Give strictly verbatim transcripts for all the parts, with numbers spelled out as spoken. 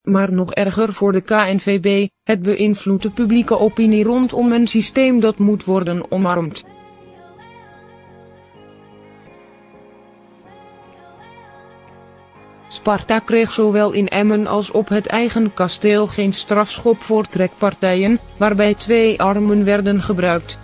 maar nog erger voor de K N V B, het beïnvloedt de publieke opinie rondom een systeem dat moet worden omarmd. Sparta kreeg zowel in Emmen als op het eigen kasteel geen strafschop voor trekpartijen, waarbij twee armen werden gebruikt.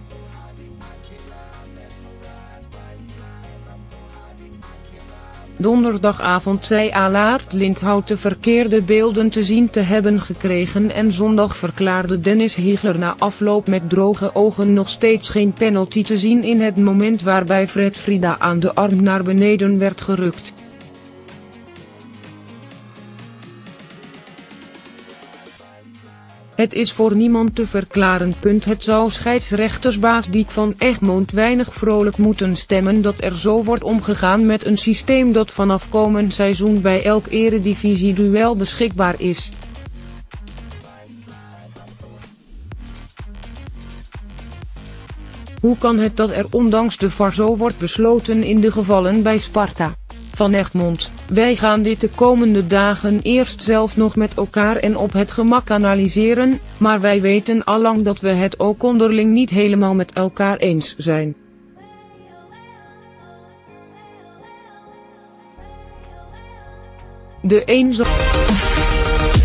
Donderdagavond zei Allard Lindhout de verkeerde beelden te zien te hebben gekregen en zondag verklaarde Dennis Higler na afloop met droge ogen nog steeds geen penalty te zien in het moment waarbij Fred Frida aan de arm naar beneden werd gerukt. Het is voor niemand te verklaren. Het zou scheidsrechtersbaas Dick van Egmond weinig vrolijk moeten stemmen dat er zo wordt omgegaan met een systeem dat vanaf komend seizoen bij elk eredivisie-duel beschikbaar is. Hoe kan het dat er ondanks de V A R zo wordt besloten in de gevallen bij Sparta? Van Egmond: wij gaan dit de komende dagen eerst zelf nog met elkaar en op het gemak analyseren, maar wij weten allang dat we het ook onderling niet helemaal met elkaar eens zijn. De een zal